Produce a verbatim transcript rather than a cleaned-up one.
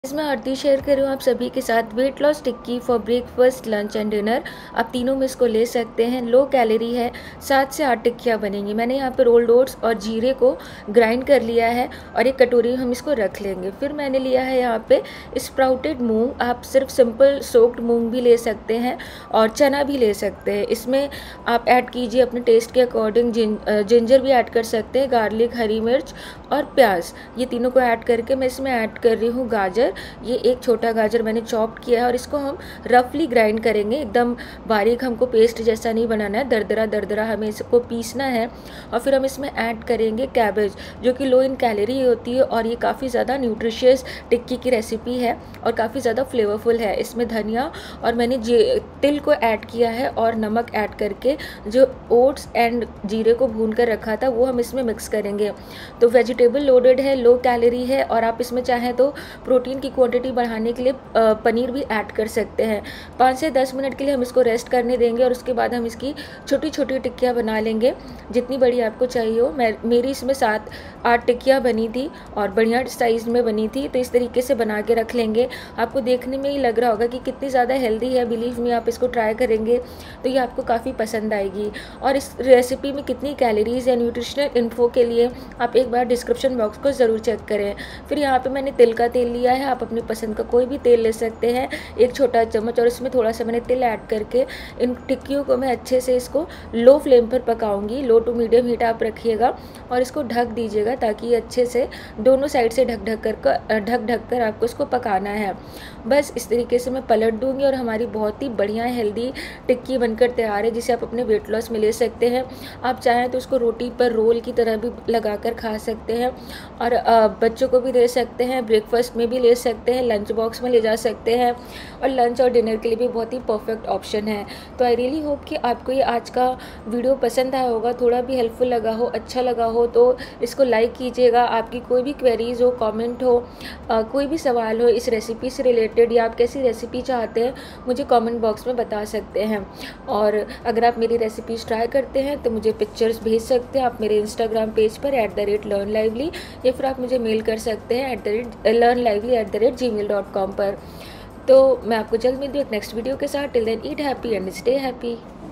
इसमें आरती शेयर कर रही हूँ आप सभी के साथ weight loss tikki for breakfast lunch and dinner. आप तीनों में इसको ले सकते हैं। लो कैलोरी है, सात से आठ टिक्कियाँ बनेंगी। मैंने यहाँ पे रोल्ड ओट्स और जीरे को ग्राइंड कर लिया है और एक कटोरी हम इसको रख लेंगे। फिर मैंने लिया है यहाँ पे स्प्राउटेड मूंग। आप सिर्फ सिंपल सोक्ड मूंग भी ले सकते हैं और चना भी ले सकते हैं। इसमें आप ऐड कीजिए अपने टेस्ट के अकॉर्डिंग, जिन जिंजर भी ऐड कर सकते हैं, गार्लिक, हरी मिर्च और प्याज। ये तीनों को ऐड करके मैं इसमें ऐड कर रही हूँ गाजर। ये एक छोटा गाजर मैंने चॉप किया है और इसको हम रफली ग्राइंड करेंगे। एकदम बारीक हमको पेस्ट जैसा नहीं बनाना है, दरदरा दरदरा हमें इसको पीसना है। और फिर हम इसमें ऐड करेंगे कैबेज, जो कि लो इन कैलोरी होती है और ये काफ़ी ज़्यादा न्यूट्रिशियस टिक्की की रेसिपी है और काफ़ी ज़्यादा फ्लेवरफुल है। इसमें धनिया और मैंने तिल को ऐड किया है और नमक ऐड करके जो ओट्स एंड जीरे को भून कर रखा था वो हम इसमें मिक्स करेंगे। तो वेजिटेबल लोडेड है, लो कैलोरी है और आप इसमें चाहें तो प्रोटीन की क्वांटिटी बढ़ाने के लिए पनीर भी ऐड कर सकते हैं। पाँच से दस मिनट के लिए हम इसको रेस्ट करने देंगे और उसके बाद हम इसकी छोटी छोटी टिक्कियाँ बना लेंगे, जितनी बड़ी आपको चाहिए हो। मैं मेरी इसमें सात आठ टिक्कियाँ बनी थी और बढ़िया साइज़ में बनी थी, तो इस तरीके से बना के रख लेंगे। आपको देखने में ही लग रहा होगा कि कितनी ज़्यादा हेल्दी है। बिलीव मी, आप इसको ट्राई करेंगे तो ये आपको काफ़ी पसंद आएगी। और इस रेसिपी में कितनी कैलोरीज या न्यूट्रिशनल इन्फो के लिए आप एक बार डिस्क्रिप्शन बॉक्स को ज़रूर चेक करें। फिर यहाँ पर मैंने तिल का तेल लिया है, आप अपनी पसंद का कोई भी तेल ले सकते हैं, एक छोटा चम्मच, और इसमें थोड़ा सा मैंने तिल ऐड करके इन टिक्कियों को मैं अच्छे से इसको लो फ्लेम पर पकाऊंगी। लो टू मीडियम हीट आप रखिएगा और इसको ढक दीजिएगा ताकि ये अच्छे से दोनों साइड से ढक ढक कर ढक ढक कर आपको इसको पकाना है। बस इस तरीके से मैं पलट दूंगी और हमारी बहुत ही बढ़िया हेल्दी टिक्की बनकर तैयार है, जिसे आप अपने वेट लॉस में ले सकते हैं। आप चाहें तो उसको रोटी पर रोल की तरह भी लगा कर खा सकते हैं और बच्चों को भी दे सकते हैं, ब्रेकफास्ट में भी ले सकते हैं, लंच बॉक्स में ले जा सकते हैं और लंच और डिनर के लिए भी बहुत ही परफेक्ट ऑप्शन है। तो आई रियली होप कि आपको ये आज का वीडियो पसंद आया होगा, थोड़ा भी हेल्पफुल लगा हो, अच्छा लगा हो तो इसको लाइक कीजिएगा। आपकी कोई भी क्वेरीज हो, कमेंट हो, आ, कोई भी सवाल हो इस रेसिपी से रिलेटेड या आप कैसी रेसिपी चाहते हैं, मुझे कमेंट बॉक्स में बता सकते हैं। और अगर आप मेरी रेसिपीज़ ट्राई करते हैं तो मुझे पिक्चर्स भेज सकते हैं आप मेरे इंस्टाग्राम पेज पर at the rate learn lively, या फिर आप मुझे मेल कर सकते हैं at the rate learn lively at the rate Gmail dot com पर। तो मैं आपको जल्द मिलती हूँ एक नेक्स्ट वीडियो के साथ। Till then eat happy and stay happy.